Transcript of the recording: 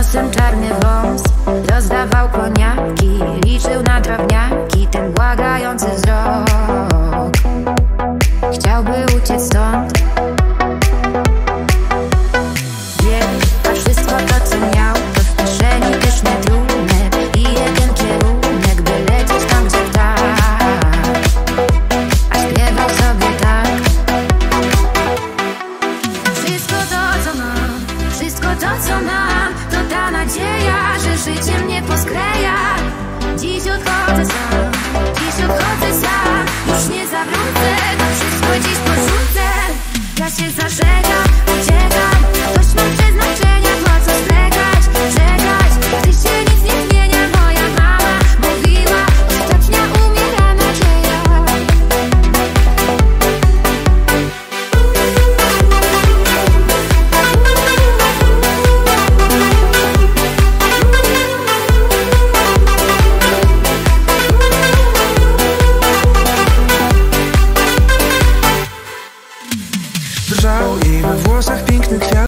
nosem czarny wąs, rozdawał koniaki, liczył na drobniaki, ten błagający wzrok. Chciałby uciec stąd, a wszystko to co miał to w kieszeni pyszny trunek i jeden kierunek, by lecieć tam gdzie ptak. A śpiewał sobie tak: wszystko to co mam, wszystko to co mam, to ta nadzieja, że życie mnie poskleja. Dziś odchodzę sam, dziś odchodzę sam, już nie zawrócę, to wszystko dziś porzucę. Ja się zażegam, uciekam, dość mam przeznaczenia, po co zlegać, czekać, gdy się nic nie zmienia. Moja mama mówiła, ostatnia umiera nadzieja. Drżał i we włosach piękny kwiat.